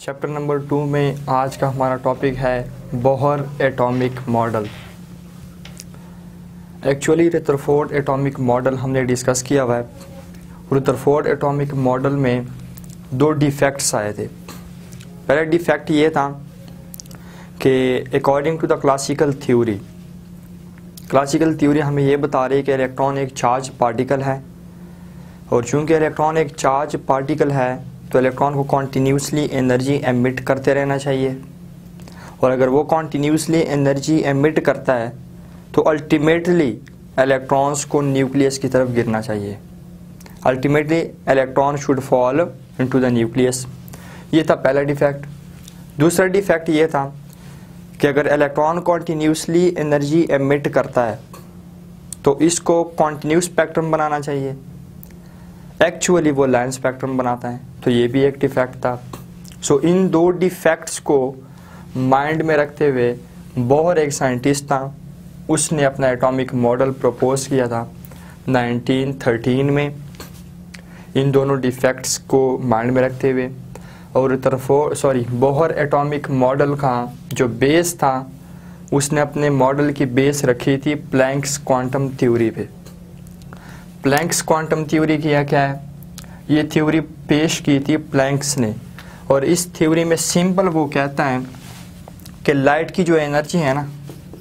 Chapter number 2 में आज का हमारा टॉपिक है Bohr atomic model. Actually Rutherford atomic model हमने डिस्कस किया हुआ है। रदरफोर्ड एटॉमिक मॉडल में दो डिफेक्ट्स आए थे। पहला डिफेक्ट ये था कि according to the classical theory हमें ये बता रही है कि इलेक्ट्रॉन एक चार्ज पार्टिकल है, और चूंकि इलेक्ट्रॉन एक चार्ज पार्टिकल है तो इलेक्ट्रॉन को कॉन्टीन्यूसली एनर्जी एमिट करते रहना चाहिए, और अगर वो कॉन्टीन्यूसली एनर्जी एमिट करता है तो अल्टीमेटली इलेक्ट्रॉन्स को न्यूक्लियस की तरफ गिरना चाहिए। Ultimately electron should fall into the nucleus. ये था पहला डिफेक्ट। दूसरा डिफेक्ट ये था कि अगर इलेक्ट्रॉन कॉन्टीन्यूसली एनर्जी एमिट करता है तो इसको कॉन्टीन्यूस स्पेक्ट्रम बनाना चाहिए। एक्चुअली वो लाइन स्पेक्ट्रम बनाता है, तो ये भी एक डिफेक्ट था। सो इन दो डिफेक्ट्स को माइंड में रखते हुए बोहर एक साइंटिस्ट था, उसने अपना एटॉमिक मॉडल प्रपोज किया था 1913 में। इन दोनों डिफेक्ट्स को माइंड में रखते हुए और बोहर एटॉमिक मॉडल का जो बेस था उसने अपने मॉडल की बेस रखी थी प्लैंक्स क्वांटम थ्योरी पे। प्लैंक्स क्वांटम थ्योरी किया क्या है, ये थ्योरी पेश की थी प्लैंक्स ने, और इस थ्योरी में सिंपल वो कहता है कि लाइट की जो एनर्जी है ना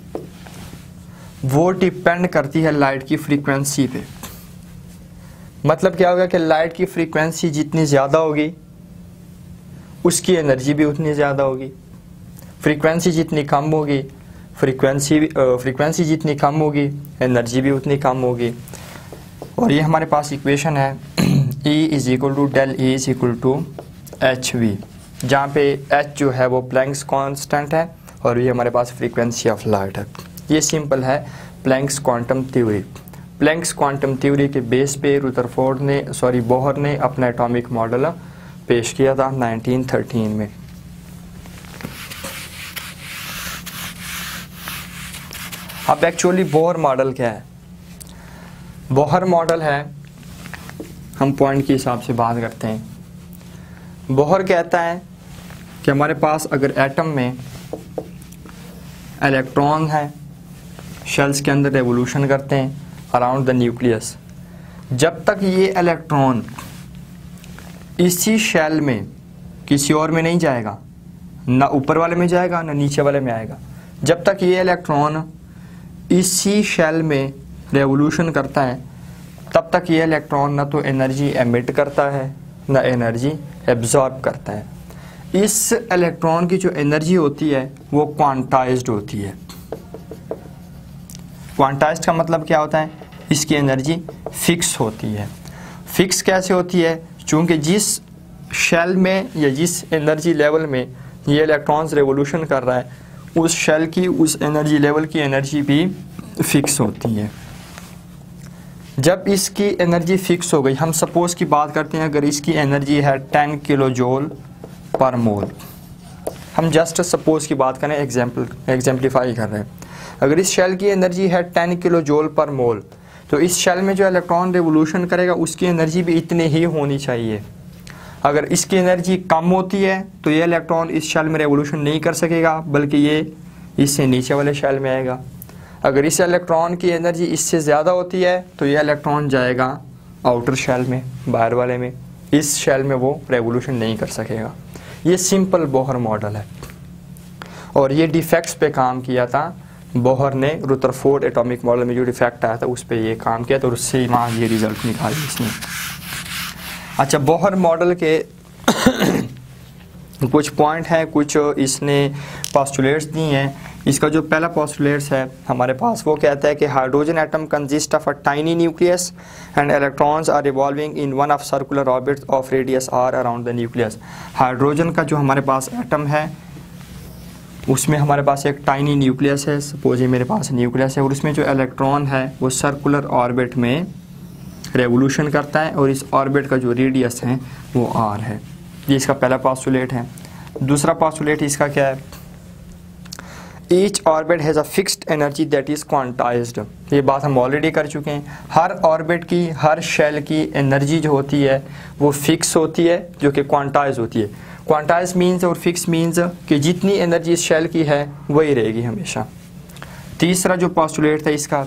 वो डिपेंड करती है लाइट की फ्रीक्वेंसी पे। मतलब क्या होगा कि लाइट की फ्रीक्वेंसी जितनी ज़्यादा होगी उसकी एनर्जी भी उतनी ज़्यादा होगी। फ्रीक्वेंसी जितनी कम होगी फ्रीक्वेंसी जितनी कम होगी एनर्जी भी उतनी कम होगी। और ये हमारे पास इक्वेशन है E is equal to del E is equal to H V, जहाँ पे H जो है वो प्लैंक्स कांस्टेंट है और ये हमारे पास फ्रीक्वेंसी ऑफ लाइट है। ये सिंपल है Planck's quantum theory. Planck's quantum theory के बेस पे बोहर ने अपना एटॉमिक मॉडल पेश किया था 1913 में। अब एक्चुअली बोहर मॉडल क्या है? बोहर मॉडल है, हम पॉइंट के हिसाब से बात करते हैं। बोहर कहता है कि हमारे पास अगर एटम में इलेक्ट्रॉन है, शेल्स के अंदर रेवोल्यूशन करते हैं अराउंड द न्यूक्लियस, जब तक ये इलेक्ट्रॉन इसी शेल में किसी और में नहीं जाएगा, ना ऊपर वाले में जाएगा ना नीचे वाले में आएगा, जब तक ये इलेक्ट्रॉन इसी शेल में रेवोल्यूशन करता है तब तक ये इलेक्ट्रॉन ना तो एनर्जी एमिट करता है ना एनर्जी एब्जॉर्ब करता है। इस इलेक्ट्रॉन की जो एनर्जी होती है वो क्वांटाइज्ड होती है। क्वांटाइज्ड का मतलब क्या होता है? इसकी एनर्जी फिक्स होती है। फिक्स कैसे होती है? चूँकि जिस शेल में या जिस एनर्जी लेवल में ये इलेक्ट्रॉन्स रेवोल्यूशन कर रहा है उस शेल की उस एनर्जी लेवल की एनर्जी भी फिक्स होती है। जब इसकी एनर्जी फिक्स हो गई, हम सपोज की बात करते हैं, अगर इसकी एनर्जी है 10 किलो जूल पर मोल, हम जस्ट सपोज की बात करें, एग्जाम्पलीफाई कर रहे हैं। अगर इस शेल की एनर्जी है 10 किलो जूल पर मोल, तो इस शेल में जो इलेक्ट्रॉन रेवोल्यूशन करेगा उसकी एनर्जी भी इतनी ही होनी चाहिए। अगर इसकी एनर्जी कम होती है तो ये इलेक्ट्रॉन इस शेल में रेवोल्यूशन नहीं कर सकेगा, बल्कि ये इससे नीचे वाले शेल में आएगा। अगर इस इलेक्ट्रॉन की एनर्जी इससे ज़्यादा होती है तो ये इलेक्ट्रॉन जाएगा आउटर शेल में, बाहर वाले में। इस शेल में वो रेवोल्यूशन नहीं कर सकेगा। ये सिंपल बोहर मॉडल है, और ये डिफेक्ट्स पे काम किया था बोहर ने। रदरफोर्ड एटॉमिक मॉडल में जो डिफेक्ट आया था उस पर ये काम किया, तो उससे वहाँ ये रिजल्ट निकाले इसने। अच्छा, बोहर मॉडल के कुछ पॉइंट हैं, कुछ इसने पोस्टुलेट्स दी हैं। इसका जो पहला पोस्टुलेट्स है हमारे पास वो कहता है कि hydrogen atom consist of a tiny nucleus and electrons are revolving in one of circular orbits of radius r around the nucleus. Hydrogen का जो हमारे पास एटम है उसमें हमारे पास एक टाइनी न्यूक्लियस है, सपोज ये मेरे पास न्यूक्लियस है, और उसमें जो इलेक्ट्रॉन है वो सर्कुलर ऑर्बिट में रेवोल्यूशन करता है, और इस ऑर्बिट का जो रेडियस है वो आर है। ये इसका पहला पोस्टुलेट है। दूसरा पोस्टुलेट इसका क्या है? Each orbit has a fixed energy that is quantized. ये बात हम ऑलरेडी कर चुके हैं। हर ऑर्बिट की, हर शेल की एनर्जी जो होती है वो फिक्स होती है, जो कि क्वांटाइज होती है। क्वांटाइज मीन्स और फिक्स मीन्स कि जितनी एनर्जी इस शेल की है वही रहेगी हमेशा। तीसरा जो पोस्टुलेट था इसका,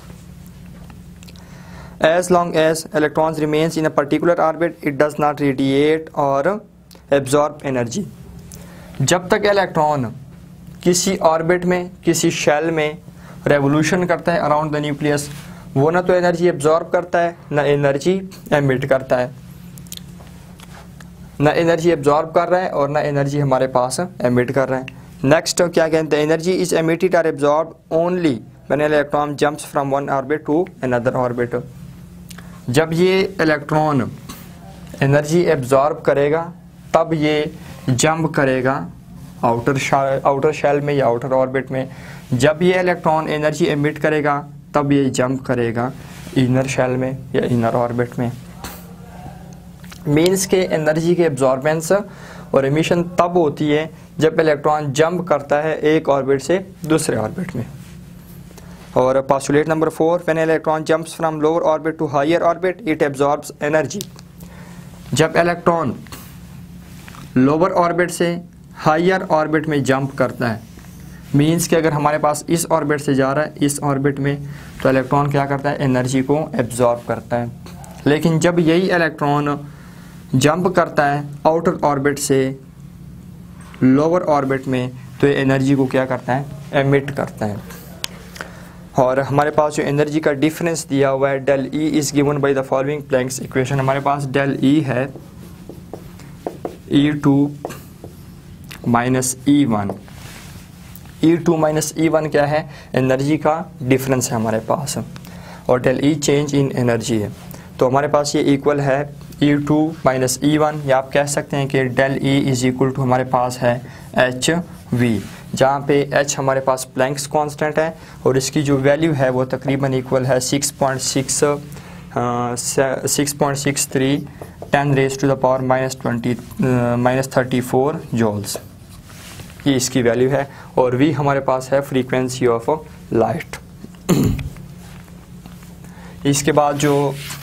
as long as electrons remains in a particular orbit it does not radiate or absorb energy। जब तक इलेक्ट्रॉन किसी ऑर्बिट में, किसी शेल में रेवोल्यूशन करता है अराउंड द न्यूक्लियस, वो ना तो एनर्जी एब्जॉर्ब करता है ना एनर्जी एमिट करता है, ना एनर्जी एब्जॉर्ब कर रहा है और ना एनर्जी हमारे पास एमिट कर रहा है। नेक्स्ट क्या कहते हैं, एनर्जी इज एमिटेड और absorb only when electron jumps from one orbit to another orbit. जब ये इलेक्ट्रॉन एनर्जी एब्जॉर्ब करेगा तब ये जंप करेगा आउटर शेल में या आउटर ऑर्बिट में। जब ये इलेक्ट्रॉन एनर्जी एमिट करेगा तब ये जंप करेगा इनर शेल में या इनर ऑर्बिट में। मीन्स के एनर्जी के एब्जॉर्बेंस और एमिशन तब होती है जब इलेक्ट्रॉन जंप करता है एक ऑर्बिट से दूसरे ऑर्बिट में। और postulate number 4, when electron jumps from lower orbit to higher orbit it absorbs energy. जब इलेक्ट्रॉन लोअर ऑर्बिट से हायर ऑर्बिट में जंप करता है, मीन्स कि अगर हमारे पास इस ऑर्बिट से जा रहा है इस ऑर्बिट में, तो इलेक्ट्रॉन क्या करता है, एनर्जी को एब्जॉर्ब करता है। लेकिन जब यही इलेक्ट्रॉन जंप करता है आउटर ऑर्बिट से लोअर ऑर्बिट में, तो ये एनर्जी को क्या करता है, एमिट करता है। और हमारे पास जो एनर्जी का डिफरेंस दिया हुआ है, del E is given by the following Planck's equation. हमारे पास डेल ई है E2 minus E1। E2 minus E1 क्या है, एनर्जी का डिफरेंस है हमारे पास, और del E change in energy है। तो हमारे पास ये इक्वल है E2 माइनस E1, या आप कह सकते हैं कि del E is equal to हमारे पास है HV, जहाँ पे H हमारे पास प्लैंक्स कांस्टेंट है और इसकी जो वैल्यू है वो तकरीबन इक्वल है 6.63 10⁻⁻34 जूल्स, ये इसकी वैल्यू है। और V हमारे पास है फ्रीक्वेंसी ऑफ लाइट। इसके बाद जो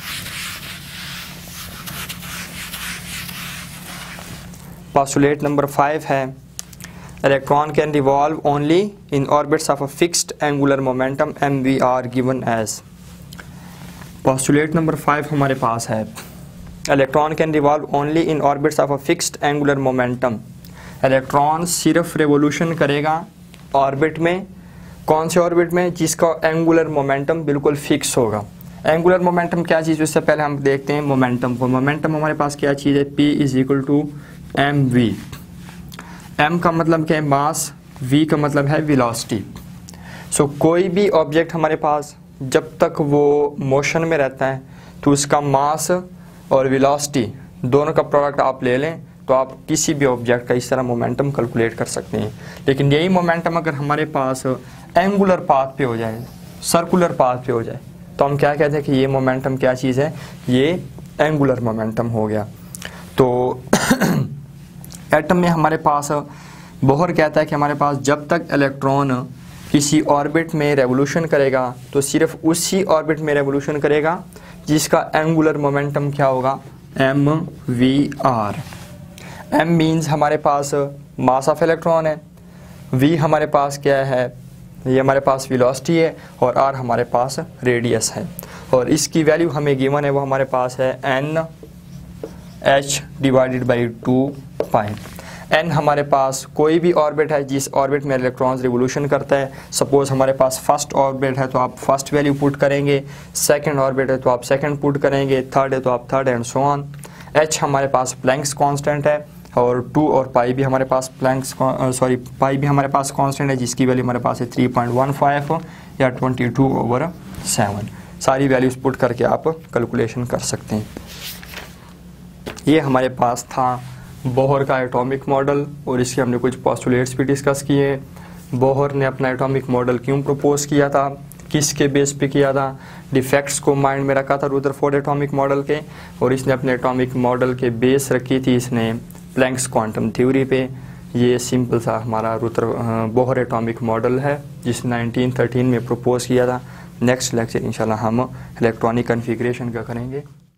पोस्टुलेट नंबर 5 है, electron can revolve only in orbits of a fixed angular momentum mv r given as. Postulate number 5 हमारे पास है, electron can revolve only in orbits of a fixed angular momentum. Electron सिर्फ revolution करेगा orbit में, कौन से orbit में, जिसका एंगुलर मोमेंटम बिल्कुल फिक्स होगा। एंगुलर मोमेंटम क्या चीज़, उससे पहले हम देखते हैं मोमेंटम को। मोमेंटम हमारे पास क्या चीज़ है, P is equal to mv। m का मतलब क्या है, मास, v का मतलब है वेलोसिटी। सो कोई भी ऑब्जेक्ट हमारे पास जब तक वो मोशन में रहता है तो उसका मास और वेलोसिटी दोनों का प्रोडक्ट आप ले लें तो आप किसी भी ऑब्जेक्ट का इस तरह मोमेंटम कैलकुलेट कर सकते हैं। लेकिन यही मोमेंटम अगर हमारे पास एंगुलर पाथ पे हो जाए, सर्कुलर पाथ पे हो जाए, तो हम क्या कहते हैं कि ये मोमेंटम क्या चीज़ है, ये एंगुलर मोमेंटम हो गया। तो एटम में हमारे पास बोहर कहता है कि हमारे पास जब तक इलेक्ट्रॉन किसी ऑर्बिट में रेवोल्यूशन करेगा तो सिर्फ उसी ऑर्बिट में रेवोल्यूशन करेगा जिसका एंगुलर मोमेंटम क्या होगा, mv/r। m मीन्स हमारे पास मास ऑफ इलेक्ट्रॉन है, v हमारे पास क्या है, ये हमारे पास वेलोसिटी है, और r हमारे पास रेडियस है। और इसकी वैल्यू हमें गिवन है, वो हमारे पास है NH/2π। n हमारे पास कोई भी ऑर्बिट है जिस ऑर्बिट में इलेक्ट्रॉन्स रिवोल्यूशन करता है। सपोज हमारे पास फर्स्ट ऑर्बिट है तो आप फर्स्ट वैल्यू पुट करेंगे, सेकंड ऑर्बिट है तो आप सेकंड पुट करेंगे, थर्ड है तो आप third, and so on. h हमारे पास प्लैंक्स कांस्टेंट है, और 2 और पाई भी हमारे पास पाई भी हमारे पास कांस्टेंट है, जिसकी वैल्यू हमारे पास है 3.15 या 22/7। सारी वैल्यूज पुट करके आप कैलकुलेशन कर सकते हैं। ये हमारे पास था बोहर का एटॉमिक मॉडल, और इसके हमने कुछ पोस्टुलेट्स भी डिस्कस किए। बोहर ने अपना एटॉमिक मॉडल क्यों प्रपोज किया था, किसके बेस पे किया था, डिफेक्ट्स को माइंड में रखा था रुदरफोर्ड एटॉमिक मॉडल के, और इसने अपने एटॉमिक मॉडल के बेस रखी थी इसने प्लैंक्स क्वांटम थ्योरी पे। ये सिंपल सा हमारा बोहर एटॉमिक मॉडल है जिसने 1913 में प्रपोज किया था। नेक्स्ट लेक्चर इंशाल्लाह हम इलेक्ट्रॉनिक कॉन्फ़िगरेशन का करेंगे।